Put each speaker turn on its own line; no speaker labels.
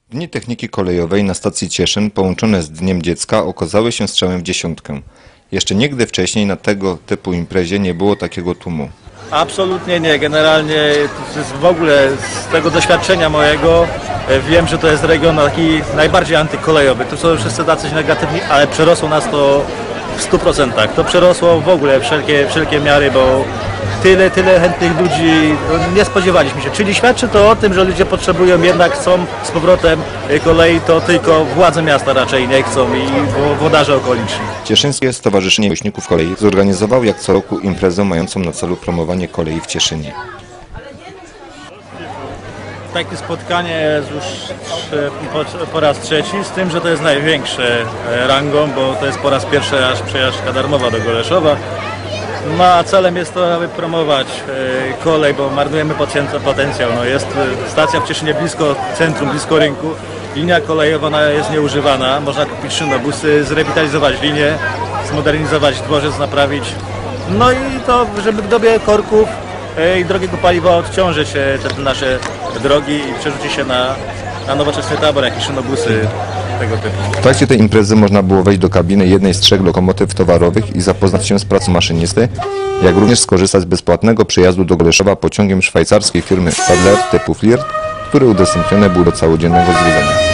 Dni Techniki Kolejowej na stacji Cieszyn połączone z Dniem Dziecka okazały się strzałem w dziesiątkę. Jeszcze nigdy wcześniej na tego typu imprezie nie było takiego tłumu.
Absolutnie nie. Generalnie w ogóle z tego doświadczenia mojego wiem, że to jest region taki najbardziej antykolejowy. Tu są wszyscy tacy negatywni, ale przerosło nas to w 100%. To przerosło w ogóle wszelkie miary, bo tyle chętnych ludzi nie spodziewaliśmy się. Czyli świadczy to o tym, że ludzie potrzebują, jednak chcą z powrotem kolei, to tylko władze miasta raczej nie chcą i włodarze okoliczni.
Cieszyńskie Stowarzyszenie Miłośników Kolei zorganizowało jak co roku imprezę mającą na celu promowanie kolei w Cieszynie.
Takie spotkanie jest już po raz trzeci, z tym, że to jest największe rangą, bo to jest po raz pierwszy aż przejażdżka darmowa do Goleszowa. No, a celem jest to, aby promować kolej, bo marnujemy potencjał. No, jest stacja w Cieszynie blisko centrum, blisko rynku. Linia kolejowa ona jest nieużywana. Można kupić szynobusy, zrewitalizować linię, zmodernizować dworzec, naprawić. No i to, żeby w dobie korków i drogiego paliwa odciążyć te nasze drogi i przerzucić się na nowoczesny tabor, jak i szynobusy tego typu.
W trakcie tej imprezy można było wejść do kabiny jednej z 3 lokomotyw towarowych i zapoznać się z pracą maszynisty, jak również skorzystać z bezpłatnego przejazdu do Goleszowa pociągiem szwajcarskiej firmy Stadler typu Flirt, który udostępniony był do całodziennego zwiedzania.